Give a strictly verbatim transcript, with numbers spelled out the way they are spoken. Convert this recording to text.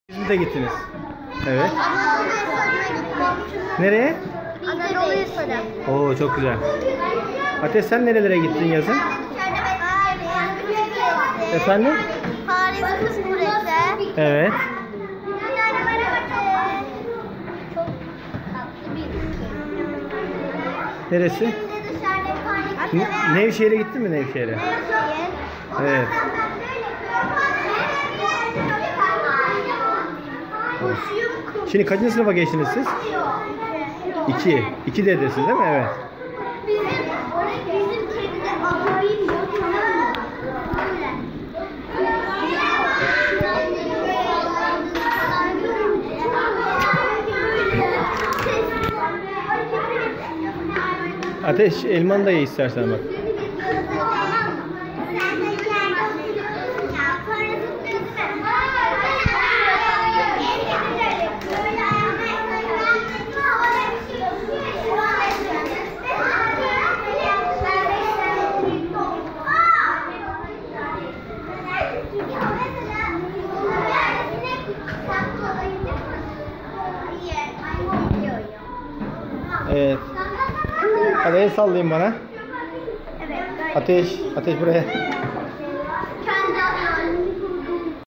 İzmir'de gittiniz. Evet. Nereye? Anadolu Hisarı. Oo çok güzel. Ateş sen nerelere gittin yazın? Efendim? Paris Kız Kulesi. Evet. Çok tatlı bir ülke. Neresi? Ne- Nevşehir'e gittin mi Nevşehir'e? Evet. Şimdi kaçıncı sınıfa geçtiniz siz? İki. İki dedesiniz değil mi? Evet. Bizim, bizim kedide abim yok, tamam mı? Ateş elmanı da ye istersen bak. Evet. Hadi el sallayın bana. Ateş, ateş buraya.